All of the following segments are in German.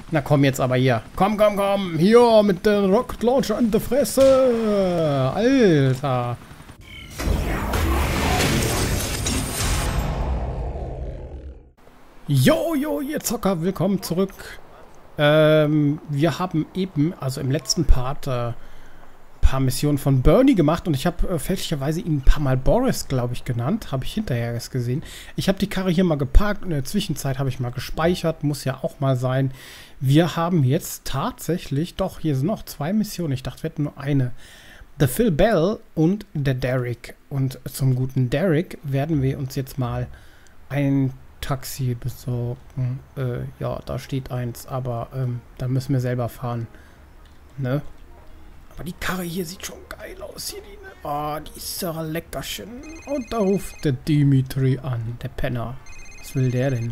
Na komm jetzt aber hier. Komm, komm, komm. Hier mit der Rocket Launcher an der Fresse. Alter. Jo, jo, ihr Zocker. Willkommen zurück. Wir haben eben, also im letzten Part, ein paar Missionen von Bernie gemacht. Und ich habe fälschlicherweise ihn ein paar Mal Boris, glaube ich, genannt. Habe ich hinterher erst gesehen. Ich habe die Karre hier mal geparkt. Und in der Zwischenzeit habe ich mal gespeichert. Muss ja auch mal sein. Wir haben jetzt tatsächlich, doch, hier sind noch 2 Missionen. Ich dachte, wir hätten nur eine. Der Phil Bell und der Derek. Und zum guten Derek werden wir uns jetzt mal ein Taxi besorgen. Ja, da steht eins, aber da müssen wir selber fahren. Ne? Aber die Karre hier sieht schon geil aus. Hier die, ne? Oh, die ist ja leckerchen. Und da ruft der Dimitri an, der Penner. Was will der denn?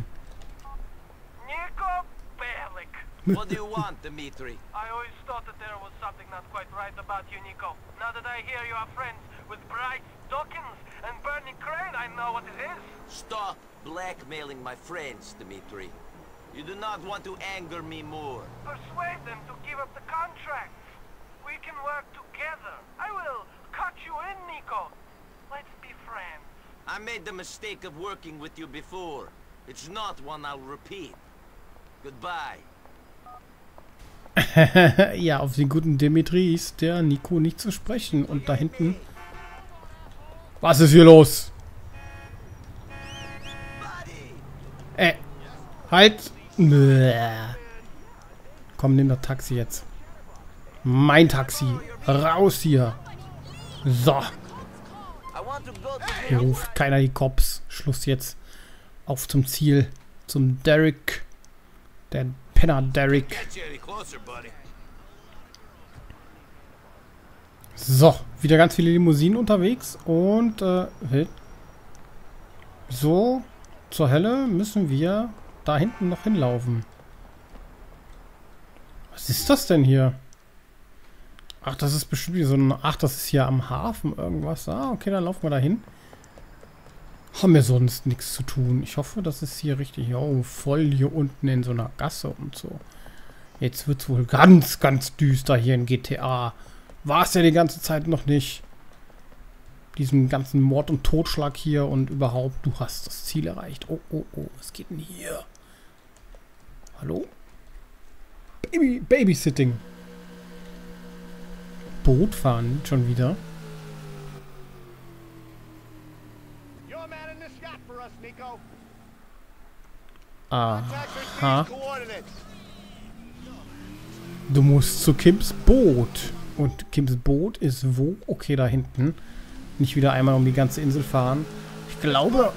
What do you want, Dimitri? I always thought that there was something not quite right about you, Nico. Now that I hear you are friends with Bryce Dawkins and Bernie Crane, I know what it is. Stop blackmailing my friends, Dimitri. You do not want to anger me more. Persuade them to give up the contracts. We can work together. I will cut you in, Nico. Let's be friends. I made the mistake of working with you before. It's not one I'll repeat. Goodbye. Ja, auf den guten Dimitri ist der Nico nicht zu sprechen. Und da hinten... Was ist hier los? Halt! Komm, nimm das Taxi jetzt. Mein Taxi. Raus hier. So. Hier ruft keiner die Cops. Schluss jetzt. Auf zum Ziel. Zum Derek. Der Penner Derek. So, wieder ganz viele Limousinen unterwegs. Und, so, zur Hölle müssen wir da hinten noch hinlaufen. Was ist das denn hier? Ach, das ist bestimmt wie so ein... Ach, das ist hier am Hafen irgendwas. Ah, okay, dann laufen wir da hin. Haben wir sonst nichts zu tun. Ich hoffe, das ist hier richtig... Oh, voll hier unten in so einer Gasse und so. Jetzt wird es wohl ganz, ganz düster hier in GTA. War es ja die ganze Zeit noch nicht. Diesen ganzen Mord und Totschlag hier und überhaupt, du hast das Ziel erreicht. Oh, oh, oh, was geht denn hier? Hallo? Babysitting. Boot fahren schon wieder. Aha. Du musst zu Kims Boot. Und Kims Boot ist wo? Okay, da hinten. Nicht wieder einmal um die ganze Insel fahren. Ich glaube...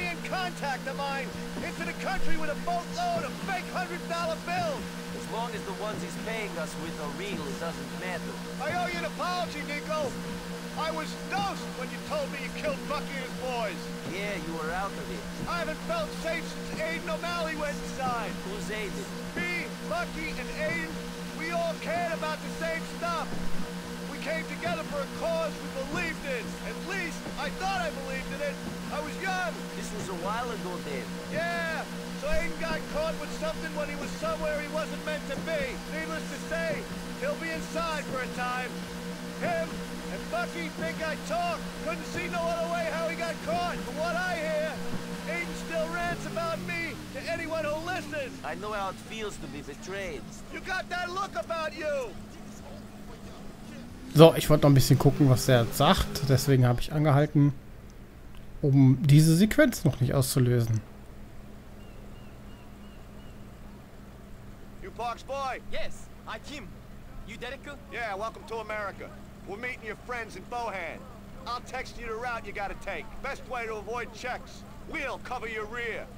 As long as the ones he's paying us with are real, it doesn't matter. I owe you an apology, Nico. I was dosed when you told me you killed Bucky and his boys. Yeah, you were out of it. I haven't felt safe since Aiden O'Malley went inside. Who's Aiden? Me, Bucky, and Aiden, we all cared about the same stuff. We came together for a cause we believed in. At least, I thought I believed in it. I was young. This was a while ago then. Yeah, so Aiden got caught with something when he was somewhere he wasn't meant to be. Needless to say, he'll be inside for a time. Him and Bucky think I talk. Couldn't see no other way how he got caught. From what I hear, Aiden still rants about me to anyone who listens. I know how it feels to be betrayed. You got that look about you. So, ich wollte noch ein bisschen gucken, was der jetzt sagt. Deswegen habe ich angehalten, um diese Sequenz noch nicht auszulösen. You Parks boy? Yes, I'm Kim. You Derek? Yeah, welcome to America. We're meeting your friends in Bohan. I'll text you the route you gotta take. Best way to avoid checks. We'll cover your rear.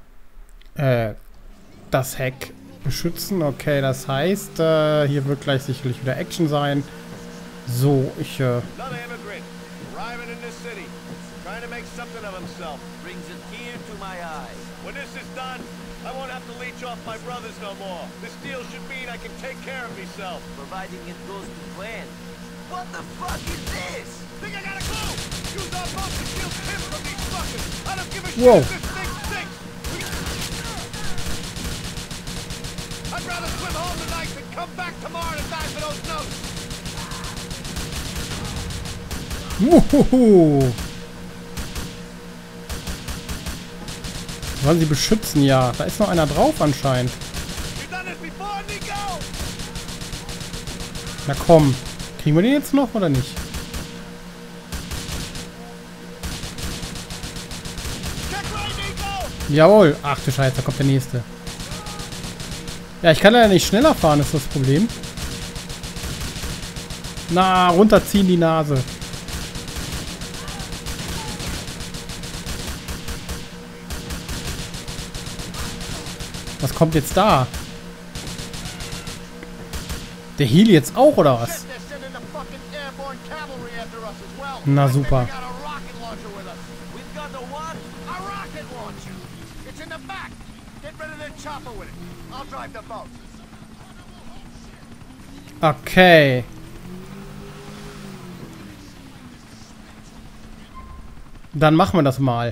Das Heck beschützen. Okay, das heißt, hier wird gleich sicherlich wieder Action sein. So, ich, Another immigrant, arriving in this city, trying to make something of himself. Brings a tear to my eye. When this is done, I won't have to leech off my brothers no more. This deal should mean I can take care of myself. Providing it goes to plan. What the fuck is this? Think I gotta go! Use our boat to shield him from these fuckers! I don't give a Whoa. shit if this thing stinks! I I'd rather swim home tonight than come back tomorrow to die for those notes. Uhuhu. Sollen sie beschützen? Ja, da ist noch einer drauf anscheinend. You've done this before, Nico? Na komm. Kriegen wir den jetzt noch oder nicht? Check right, Nico! Jawohl. Ach du Scheiße, da kommt der nächste. Ja, ich kann leider nicht schneller fahren, ist das Problem. Na, runterziehen die Nase. Was kommt jetzt da? Der Heal jetzt auch, oder was? They're sending the fucking airborne cavalry after us as well. Na I think super. we got a rocket launcher with us. We've got the what? A rocket launcher! It's in the back! Get rid of their chopper with it. I'll drive the boat. Okay. Dann machen wir das mal.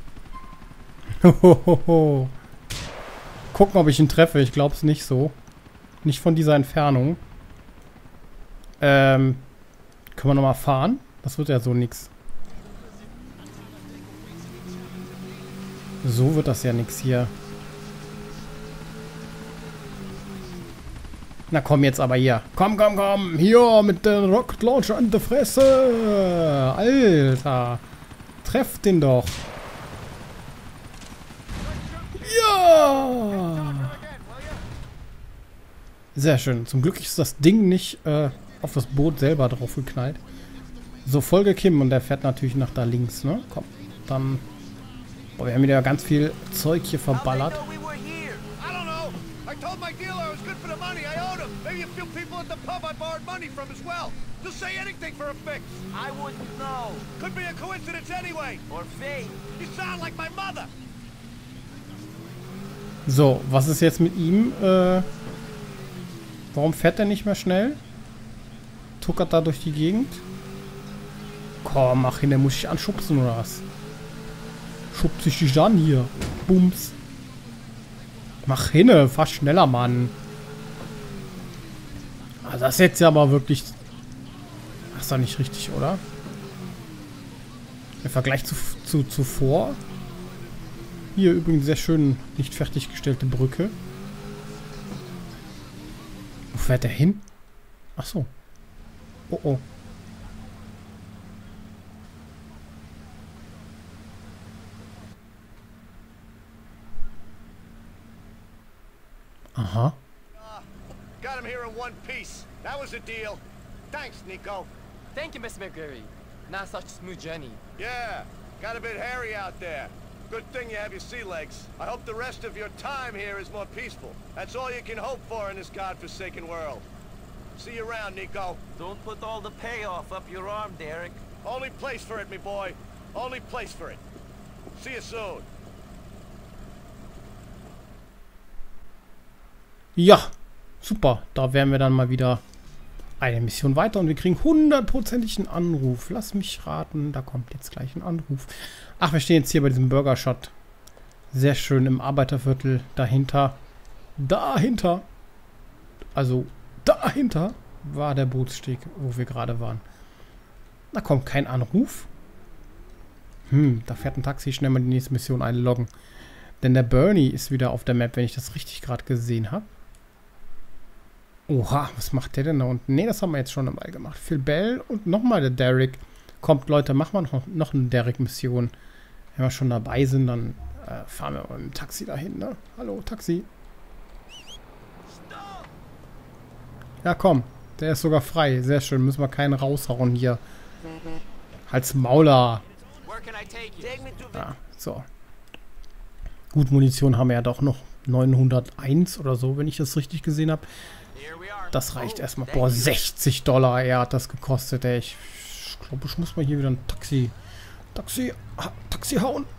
Hohoho. Gucken, ob ich ihn treffe. Ich glaube es nicht so. Nicht von dieser Entfernung. Können wir nochmal fahren? Das wird ja so nix. So wird das ja nix hier. Na komm jetzt aber hier. Komm, komm, komm. Hier mit dem Rocket Launcher an der Fresse. Alter. Trefft den doch. Ja. Sehr schön. Zum Glück ist das Ding nicht auf das Boot selber drauf geknallt. So, folge Kim und der fährt natürlich nach da links, ne? Komm, dann... Boah, wir haben wieder ganz viel Zeug hier verballert. How they know we were here? I don't know. I told my dealer I was good for the money. I owed him. Maybe a few people at the pub I borrowed money from as well. Just say anything for a fix. I wouldn't know. Could be a coincidence anyway. Or fate. You sound like my mother. So, was ist jetzt mit ihm? Warum fährt er nicht mehr schnell? Tuckert da durch die Gegend? Komm, mach hin, der muss sich anschubsen oder was? Schubst sich dich an hier. Bums. Mach hin, fahr schneller, Mann. Ah, das ist jetzt ja aber wirklich... Das ist doch nicht richtig, oder? Im Vergleich zu zuvor. Hier übrigens sehr schön nicht fertiggestellte Brücke. Wo fährt er hin? Ach so. Oh oh. Aha. Got him here in one piece. That was a deal. Thanks, Nico. Thank you, Mr. McGreary. Not such a smooth journey. Yeah, got a bit hairy out there. Good thing you have your sea legs. I hope the rest of your time here is more peaceful. That's all you can hope for in this godforsaken world. See you around, Nico. Don't put all the payoff up your arm, Derek. Only place for it, me boy. Only place for it. See you soon. Ja, super. Da wären wir dann mal wieder eine Mission weiter und wir kriegen 100%igen Anruf. Lass mich raten, da kommt jetzt gleich ein Anruf. Ach, wir stehen jetzt hier bei diesem Burger Shot. Sehr schön im Arbeiterviertel dahinter. Dahinter. Also, dahinter war der Bootssteg, wo wir gerade waren. Da kommt kein Anruf. Da fährt ein Taxi. Schnell mal die nächste Mission einloggen. Denn der Bernie ist wieder auf der Map, wenn ich das richtig gerade gesehen habe. Oha, was macht der denn da unten? Ne, das haben wir jetzt schon einmal gemacht. Phil Bell und nochmal der Derek. Kommt, Leute, machen wir noch eine Derek-Mission. Wenn wir schon dabei sind, dann fahren wir mit dem Taxi dahin, ne? Hallo, Taxi. Ja, komm. Der ist sogar frei. Sehr schön. Müssen wir keinen raushauen hier. Halt's Mauler. Where can I take you? Take me to the... Ja, so. Gut, Munition haben wir ja doch noch 901 oder so, wenn ich das richtig gesehen habe. Here we are. Das reicht erstmal. Boah, $60, er hat das gekostet, ey. Ich glaube, ich muss mal hier wieder ein Taxi hauen.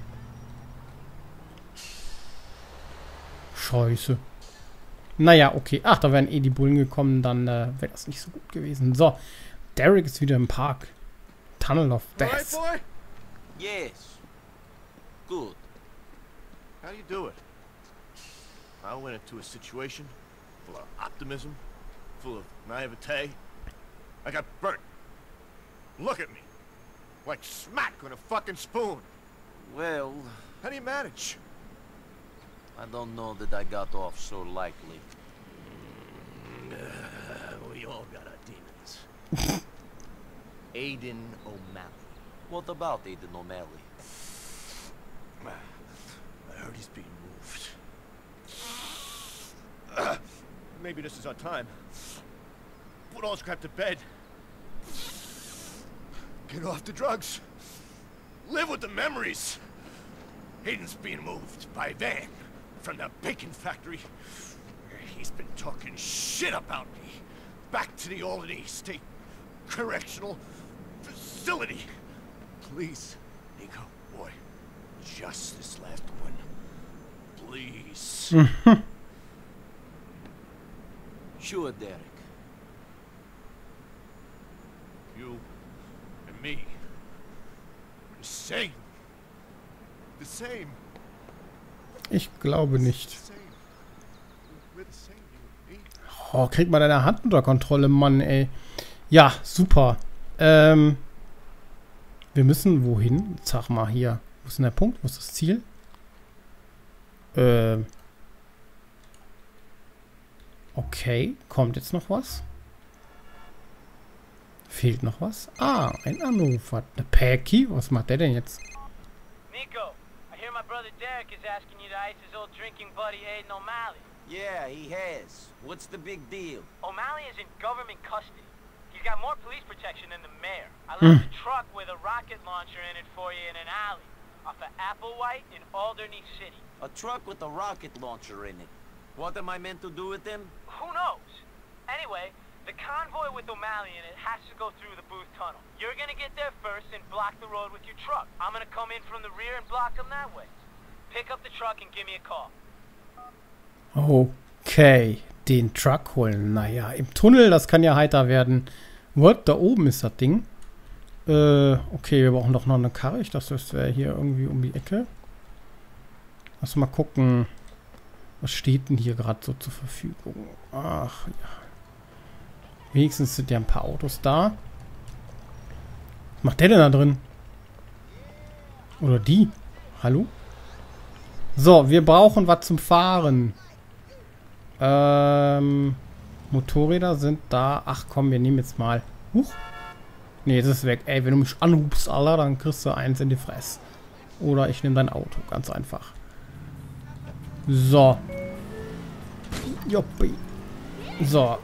Scheiße. Naja, okay. Ach, da wären eh die Bullen gekommen, dann wäre das nicht so gut gewesen. So, Derek ist wieder im Park. Tunnel of All right, Death. boy? Yes. Good. How do you do it? I went into a situation full of optimism, full of naivete. I got burnt. Look at me. Like smack on a fucking spoon. Well, How do you manage? I don't know that I got off so lightly. We all got our demons. Aiden O'Malley. What about Aiden O'Malley? I heard he's being moved. Maybe this is our time. Put all this crap to bed. Get off the drugs. Live with the memories. Aiden's being moved by van from the bacon factory. He's been talking shit about me. Back to the Albany State Correctional Facility. Please, Nico, boy, just this last one. Please. Sure, Derek. You and me. The same. The same. Ich glaube nicht. The same. We're the same, you and me. Oh, krieg mal deine Hand unter Kontrolle, Mann, ey. Ja, super. Wir müssen wohin? Sag mal hier. Wo ist denn der Punkt? Wo ist das Ziel? Okay. Kommt jetzt noch was? Fehlt noch was? Ah, ein Anrufer. Eine Päcky? Was macht der denn jetzt? Nico, I hear my brother Derek is asking you to ice his old drinking buddy Aiden O'Malley. Yeah, he has. What's the big deal? O'Malley is in government custody. He's got more police protection than the mayor. I left a truck with a rocket launcher in it for you in an alley off of Applewhite in Alderney City. A truck with a rocket launcher in it. What am I meant to do with him? Who knows? Anyway, the convoy with O'Malley in it has to go through the Booth Tunnel. You're gonna get there first and block the road with your truck. I'm gonna come in from the rear and block them that way. Pick up the truck and give me a call. Okay. Den Truck holen. Naja, im Tunnel, das kann ja heiter werden. What? Da oben ist das Ding. Okay, wir brauchen doch noch eine Karre. Ich dachte, das wäre hier irgendwie um die Ecke. Lass mal gucken. Was steht denn hier gerade so zur Verfügung? Ach, ja. Wenigstens sind ja ein paar Autos da. Was macht der denn da drin? Oder die? Hallo? So, wir brauchen was zum Fahren. Motorräder sind da. Ach komm, wir nehmen jetzt mal. Huch. Nee, jetzt ist es weg. Ey, wenn du mich anrufst, Alter, dann kriegst du eins in die Fresse. Oder ich nehme dein Auto. Ganz einfach. So. Joppi. So.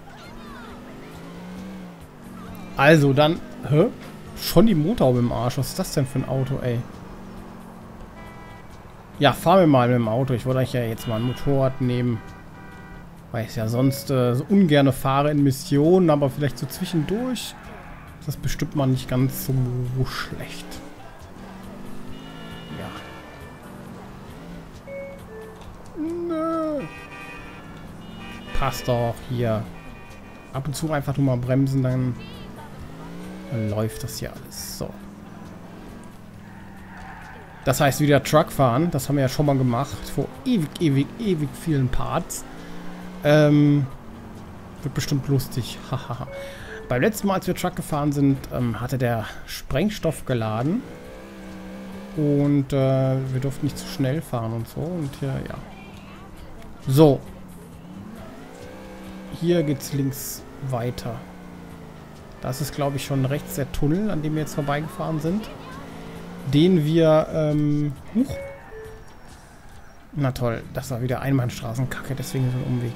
Also, dann... Hä? Schon die Motorhaube im Arsch. Was ist das denn für ein Auto, ey? Ja, fahren wir mal mit dem Auto. Ich wollte euch ja jetzt mal ein Motorrad nehmen. Weil ich ja sonst so ungerne fahre in Missionen, aber vielleicht so zwischendurch ist das bestimmt mal nicht ganz so schlecht. Ja. Nö. Passt doch hier. Ab und zu einfach nur mal bremsen, dann läuft das hier alles. So. Das heißt, wieder Truck fahren. Das haben wir ja schon mal gemacht. Vor ewig vielen Parts. Wird bestimmt lustig. Hahaha. Beim letzten Mal, als wir Truck gefahren sind, hatte der Sprengstoff geladen. Und wir durften nicht zu schnell fahren und so. Und hier, ja. So. Hier geht's links weiter. Das ist, glaube ich, schon rechts der Tunnel, an dem wir jetzt vorbeigefahren sind. Den wir, huch. Na toll, das war wieder Einbahnstraßenkacke, deswegen so ein Umweg.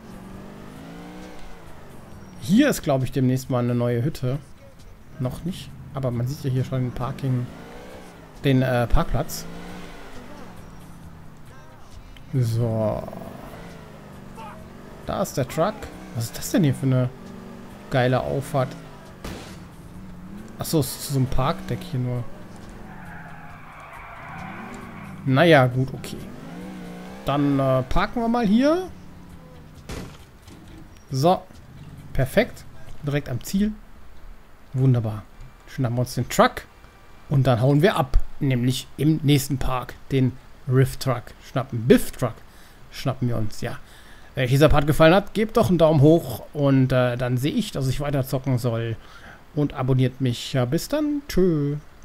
Hier ist, glaube ich, demnächst mal eine neue Hütte. Noch nicht, aber man sieht ja hier schon den Parkplatz. So. Da ist der Truck. Was ist das denn hier für eine geile Auffahrt? Achso, es ist so ein Parkdeck hier nur. Naja, gut, okay. Dann parken wir mal hier. So. Perfekt. Direkt am Ziel. Wunderbar. Schnappen wir uns den Truck. Und dann hauen wir ab. Nämlich im nächsten Park. Den Riff Truck schnappen. Biff Truck schnappen wir uns, ja. Wenn euch dieser Part gefallen hat, gebt doch einen Daumen hoch und dann sehe ich, dass ich weiter zocken soll. Und abonniert mich. Ja, bis dann. Tschö.